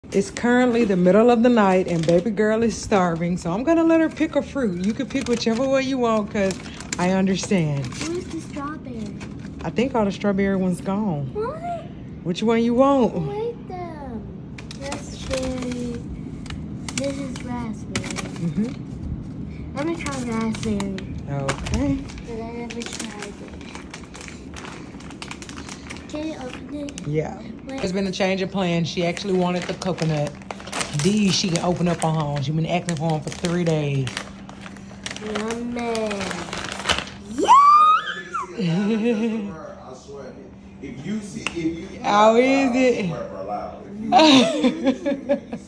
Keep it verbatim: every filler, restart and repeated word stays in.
It's currently the middle of the night and baby girl is starving, so I'm gonna let her pick a fruit. You can pick whichever one you want because I understand. Where's the strawberry? I think all the strawberry ones gone. What? Which one you want? Wait them. That's cherry. This is raspberry. Mm-hmm. Let me try raspberry. Okay. But I never tried it. Can you open it? Yeah. Wait. There's been a change of plans. She actually wanted the coconut. These she can open up on her own. She's been acting for them for three days. Yummy. I swear, if you see, if you, How is it? I swear for loud. If you